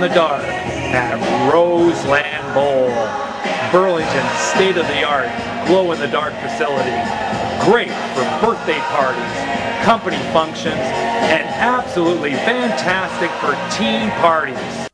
the dark at Roseland Bowl. Burlington's state-of-the-art glow-in-the-dark facility. Great for birthday parties, company functions, and absolutely fantastic for teen parties.